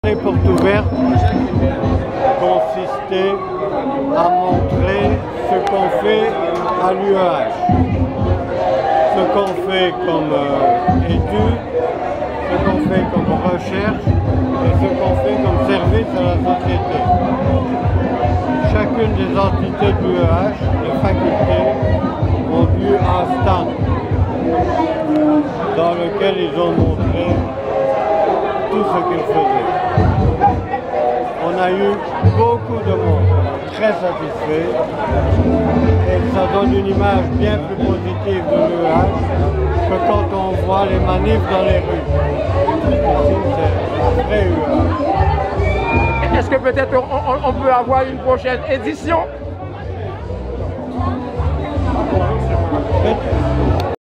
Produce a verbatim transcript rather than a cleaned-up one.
Les portes ouvertes consistaient à montrer ce qu'on fait à l'U E H, ce qu'on fait comme euh, études, ce qu'on fait comme recherche et ce qu'on fait comme service à la société. Chacune des entités de l'U E H, les facultés, ont eu un stand dans lequel ils ont montré tout ce qu'ils faisaient. On a eu beaucoup de monde très satisfait et ça donne une image bien plus positive de l'U E H que quand on voit les manifs dans les rues. Ici, c'est un vrai U E H. Est-ce que peut-être on, on peut avoir une prochaine édition? Peut-être.